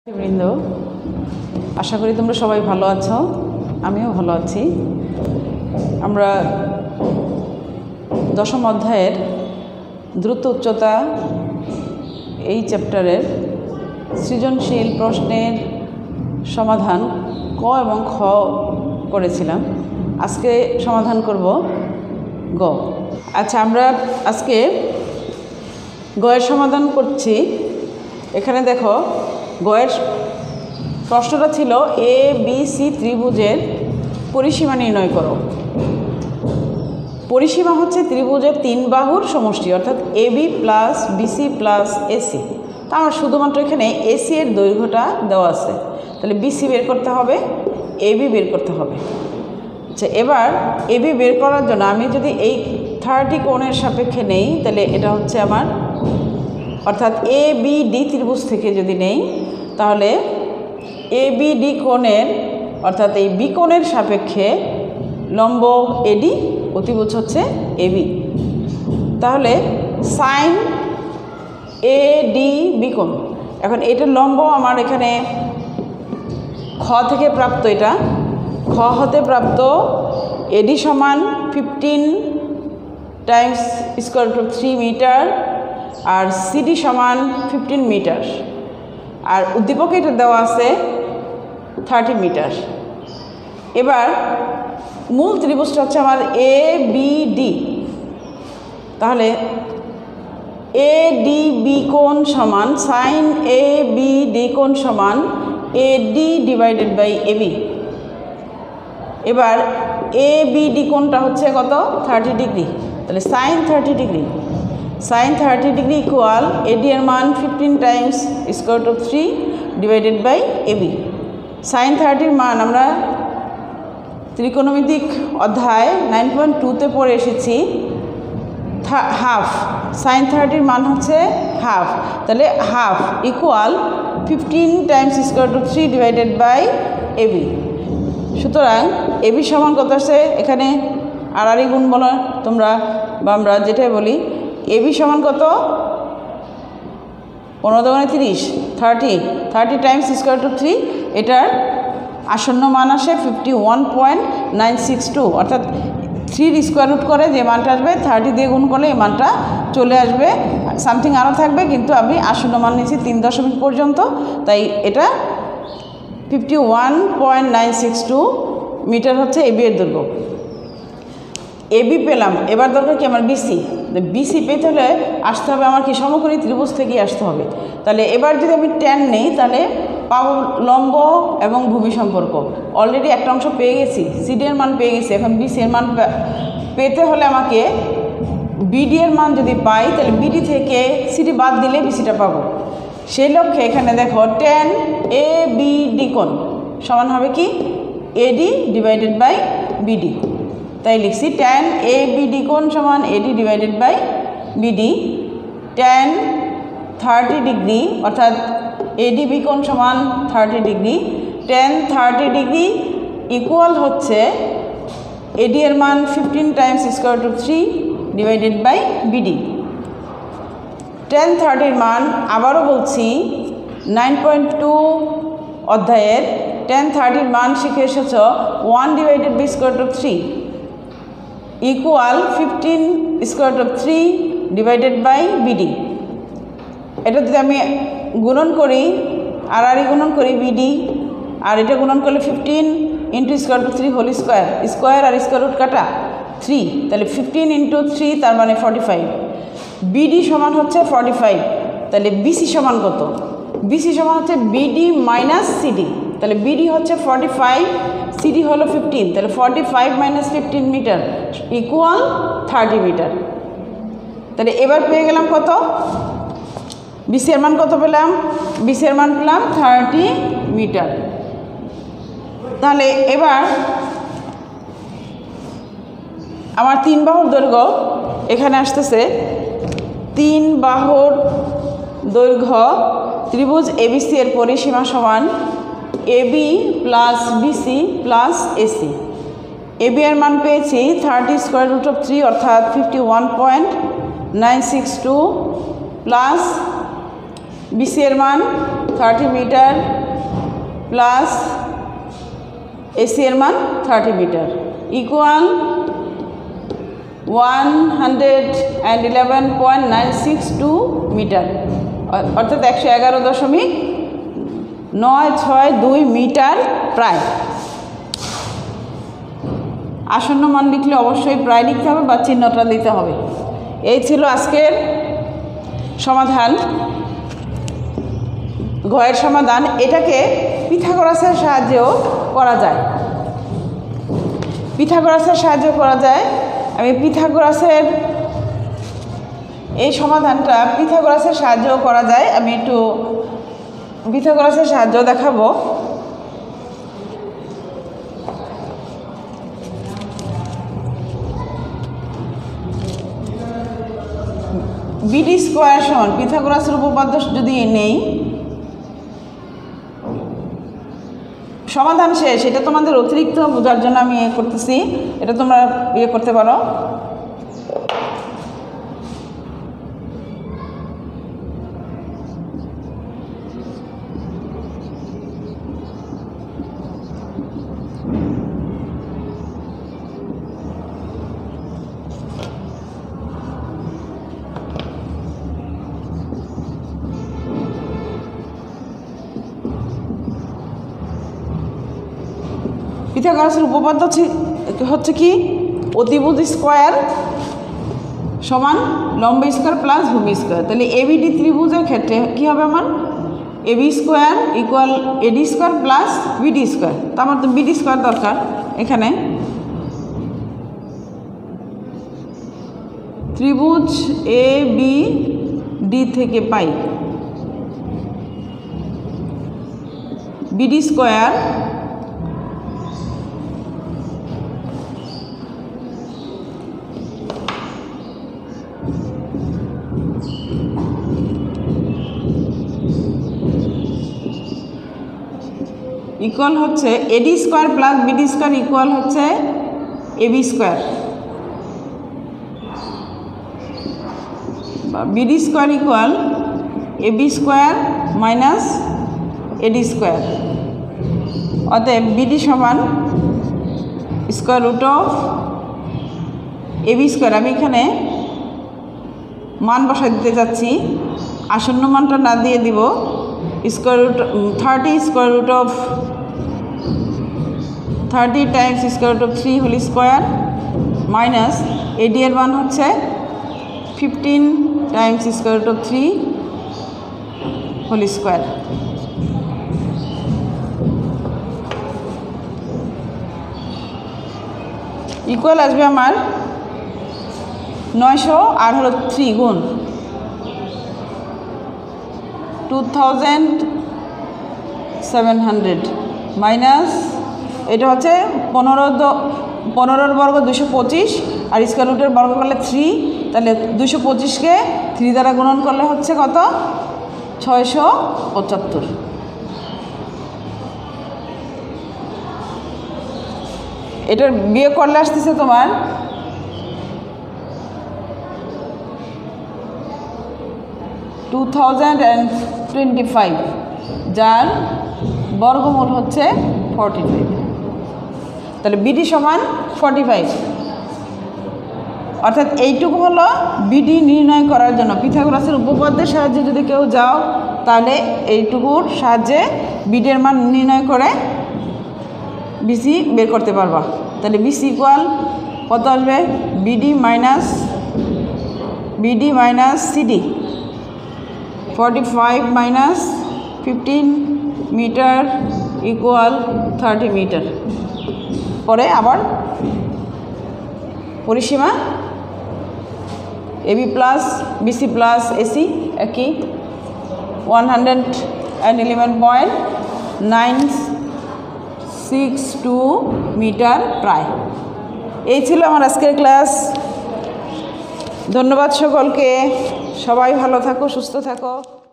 বৃন্দ, আশা করি তোমরা সবাই ভালো আছো। আমিও ভালো আছি। আমরা দশম অধ্যায়ের দ্রুত উচ্চতা এই চ্যাপ্টারের সৃজনশীল প্রশ্নের সমাধান ক এবং খ করেছিলাম। আজকে সমাধান করব গ। আচ্ছা, আমরা আজকে গয়ের সমাধান করছি। এখানে দেখো, গয়ের প্রশ্নটা ছিল এ বি সি ত্রিভুজের পরিসীমা নির্ণয় করো। পরিসীমা হচ্ছে ত্রিভুজের তিন বাহুর সমষ্টি, অর্থাৎ A B plus BC plus AC. তা আমার শুধুমাত্র এখানে এসি এর দৈর্ঘ্যটা দেওয়া আছে, তাহলে বিসি বের করতে হবে, এ বি বের করতে হবে। আচ্ছা, এবার এ বি বের করার জন্য আমি যদি এই 30 কোণের সাপেক্ষে নেই, তাহলে এটা হচ্ছে আমার, অর্থাৎ এ বি ডি ত্রিভুজ থেকে যদি নেই, তাহলে এ বি ডি কোণের, অর্থাৎ এই বি কোণের সাপেক্ষে লম্ব এডি, অতিভুজ হচ্ছে এবি। তাহলে সাইন এ ডি বি কোণ, এখন এটা লম্ব আমার এখানে খ থেকে প্রাপ্ত, এটা খ হতে প্রাপ্ত। এডি সমান 15 টাইমস স্কোয়ার রুট 3 মিটার, আর সিডি সমান 15 মিটার, আর উদ্দীপকে এটা দেওয়া আছে 30 মিটার। এবার মূল ত্রিভুজটা হচ্ছে আমার এ বি ডি। তাহলে এ ডি বি কোণ সমান সাইন এ বি ডি কোণ সমান A D divided by A B. এবার এ বি ডি কোণটা হচ্ছে কত? 30 ডিগ্রি। তাহলে sine 30 degree, sine 30 degree equal AD এর মান 15 times square root 3 divided by AB. Sine 30 মান আমরা ত্রিকোণমিতিক অধ্যায় 9.2-তে পড়ে এসেছি। হাফ, সাইন 30 মান হচ্ছে হাফ, তাহলে half equal 15 times square root 3 divided by AB. সুতরাং এবি সমান কত আছে? এখানে আড়াআড়ি গুণ বলো তোমরা, বা আমরা যেটাই বলি, এবি সমান কত? 15 × 30 টাইমস স্কোয়ার রুট 3, এটার আসন্ন মান আসে 51.962, অর্থাৎ 3 স্কোয়ার রুট করে যে মানটা আসবে 30 দিয়ে গুণ করলে এই মানটা চলে আসবে। সামথিং আরও থাকবে, কিন্তু আমি আসন্ন মান নিয়েছি 3 দশমিক পর্যন্ত, তাই এটা 51.962 মিটার হচ্ছে এবি এর দৈর্ঘ্য। এবি পেলাম, এবার দরকার কি আমার বিসি। বিসি পেতে হলে আসতে হবে আমার কি, সমকোণী ত্রিভুজ থেকেই আসতে হবে। তাহলে এবার যদি আমি ট্যান নেই, তাহলে পাবো লম্ব এবং ভূমি সম্পর্ক। অলরেডি একটা অংশ পেয়ে গেছি, সিডি এর মান পেয়ে গেছি। এখন বিসি এর মান পেতে হলে আমাকে বিডি এর মান যদি পাই, তাহলে বিডি থেকে সিডি বাদ দিলে বিসিটা পাবো। সেই লক্ষ্যে এখানে দেখো ট্যান এ বি ডি কোণ সমান হবে কি, এডি ডিভাইডেড বাই বিডি। তাই লিখছি ট্যান এ বি ডি কোণ সমান AD divided by BD. Tan 30 degree, অর্থাৎ এডি বি কোণ সমান 30 ডিগ্রি। ট্যান 30 ডিগ্রি ইকুয়াল হচ্ছে এডি এর মান 15 times square root 3 divided by BD. Tan 30 মান আবারও বলছি 9.2 অধ্যায়ের ট্যান 30 মান শিখে এসেছ 1 divided by square root 3 equal 15 square root 3 divided by BD. এটা যদি আমি গুণন করি, আড়াআড়ি গুণন করি বিডি, আর এটা গুণন করলে 15 into square root 3 whole square, square আর স্কোয়ার রুট কাটা 3, তাহলে 15 ইন্টু 3 তার মানে 45। বিডি সমান হচ্ছে 45, তাহলে বিসি সমান কত? বিসি সমান হচ্ছে বিডি মাইনাস সিডি। তাহলে বিডি হচ্ছে 45, সিডি হলো 15, তাহলে 45 মাইনাস 15 মিটার ইকুয়াল 30 মিটার। তাহলে এবার পেয়ে গেলাম কত? বিসি এর মান কত পেলাম? বিসি এর মান পেলাম 30 মিটার। তাহলে এবার আমার 3 বাহুর দৈর্ঘ্য এখানে আসতেছে। 3 বাহুর দৈর্ঘ্য ত্রিভুজ এবিসি এর পরিসীমা সমান AB plus BC plus AC. AB এর মান পেয়েছি 30 স্কোয়ার রুট অফ 3, অর্থাৎ 51.962, প্লাস বিসি এর মান 30 মিটার প্লাস এসি এর মান 30 মিটার ইকুয়াল 111.962 মিটার, অর্থাৎ 111.962 মিটার প্রায়। আসন্ন মান লিখলে অবশ্যই প্রায় লিখতে হবে বা চিহ্নটা দিতে হবে। এই ছিল আজকের সমাধান, ঘয়ের সমাধান। এটাকে পিথাগোরাসের সাহায্যেও করা যায়, পিথাগোরাসের সাহায্য করা যায়। আমি পিথাগোরাসের এই সমাধানটা পিথাগোরাসের সাহায্যেও করা যায়, আমি একটু পিথাগোরাসের সাহায্য দেখাবো। বিডি স্কোয়ার সমান পিথাগোরাসের উপপাদ্য যদি নেই, সমাধান শেষ। এটা তোমাদের অতিরিক্ত বোঝার জন্য আমি করতেছি, এটা তোমরা করতে পারো। পিথাগোরাসের উপপাদ্য হচ্ছে কি, অতিভুজ স্কোয়ার সমান লম্ব স্কোয়ার প্লাস ভূমি স্কোয়ার। তাহলে এবিডি ত্রিভুজের ক্ষেত্রে কী হবে আমার, AB square equal AD square plus BD square. তো আমার তো বিডি স্কোয়ার দরকার। এখানে ত্রিভুজ এ বি ডি থেকে পাই বিডি স্কোয়ার ইকুয়াল হচ্ছে AD square plus BD square equal হচ্ছে AB square, BD square equal AB square minus AD square. অতএব বিডি সমান square root of AB square. আমি এখানে মান বসাই দিতে যাচ্ছি, আসন্ন মানটা না দিয়ে দিব square root 30 square root of 30 times square root of 3 whole square minus AD এর মান হচ্ছে 15 times square root of 3 whole square. Equal আসবে আমার 900 আর হলো 3 গুণ 2700 মাইনাস এটা হচ্ছে 15 বর্গ 225 আর স্কোয়ার রুটের বর্গ করলে 3, তাহলে 225কে 3 দ্বারা গুণন করলে হচ্ছে কত, 675। এটার বিয়োগ করলে আসতেছে তোমার 2025, যার বর্গমূল হচ্ছে 45। তাহলে বিডি সমান 45, অর্থাৎ এইটুকু হলো বিডি নির্ণয় করার জন্য। পিথাগোরাসের উপপাদ্যের সাহায্যে যদি কেউ যাও তাহলে এইটুকুর সাহায্যে বিডির মান নির্ণয় করে বিসি বের করতে পারবা। তাহলে বিসি ইকুয়াল কত আসবে, BD minus CD 45 minus 15 metre equal 30 metre. পরে আবার পরিসীমা AB plus BC plus AC একই 111.962 মিটার প্রায়। এই ছিল আমার আজকের ক্লাস। ধন্যবাদ সকলকে, সবাই ভালো থাকো, সুস্থ থাকো।